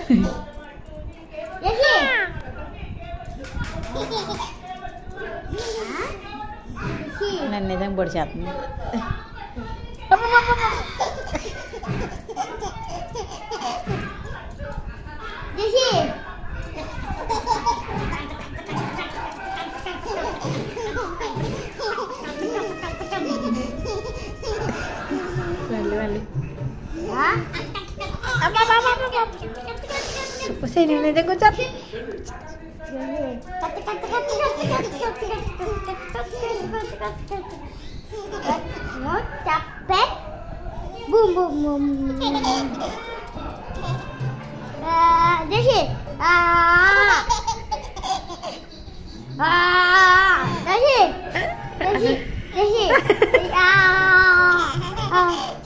Jesse. నన్ను నిజంగా పొడి చేస్తుంది. Jesse. వెళ్ళి Hah? sini niya kucap. Capek. Boom boom boom. Jesse. Jesse. Jesse. Jesse.